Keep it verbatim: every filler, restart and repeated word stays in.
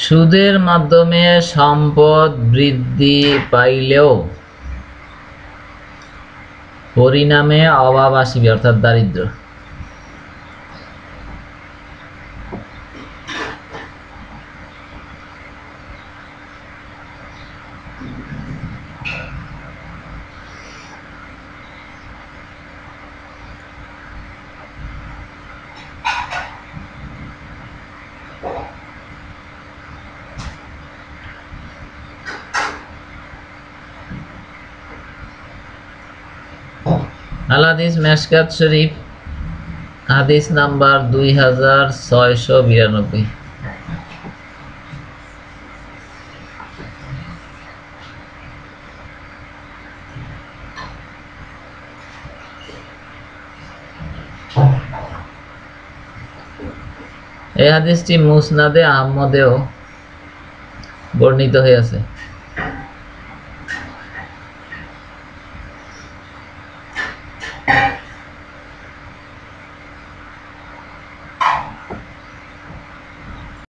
সুদের মাধ্যমে সম্পদ বৃদ্ধি পাইলেও পরিণামে অভাব আসিবে অর্থাৎ দারিদ্র। আল হাদিস মেশকাত শরীফ হাদিস নাম্বার দুই হাজার ছয়শো বিরানব্বই। এই হাদিসটি মুসনাদে আহমদেও বর্ণিত হয়েছে।